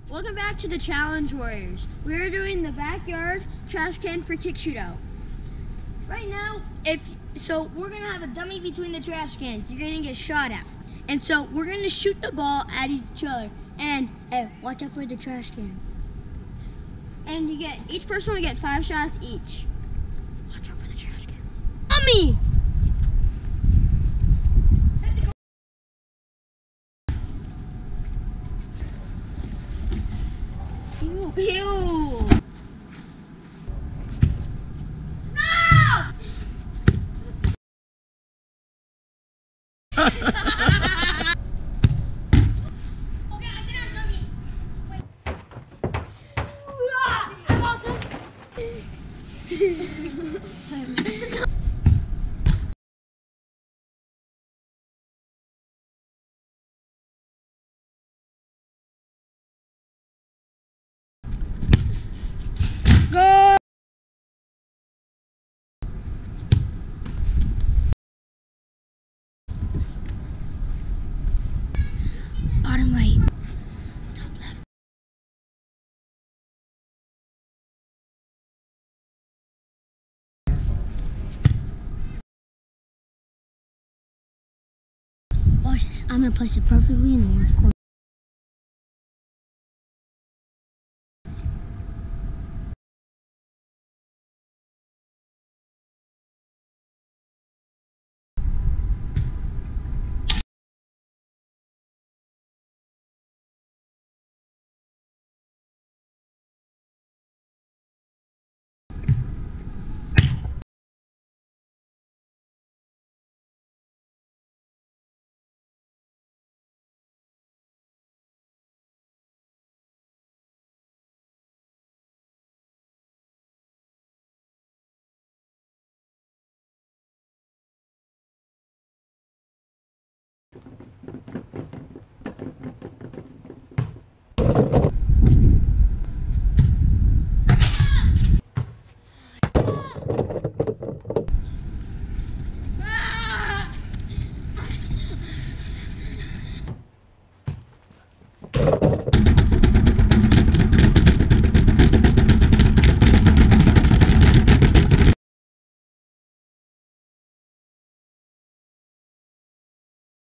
Welcome back to the Challenge Warriors. We're doing the backyard trash can for kick shootout. Right now, we're gonna have a dummy between the trash cans. You're gonna get shot at, and so we're gonna shoot the ball at each other. And hey, watch out for the trash cans. And each person will get 5 shots each. Watch out for the trash can. Dummy! Ew! No! Okay, I did have dummy. Wait. I'm awesome. Go! Bottom right. Top left. Watch this. I'm gonna place it perfectly in the left corner.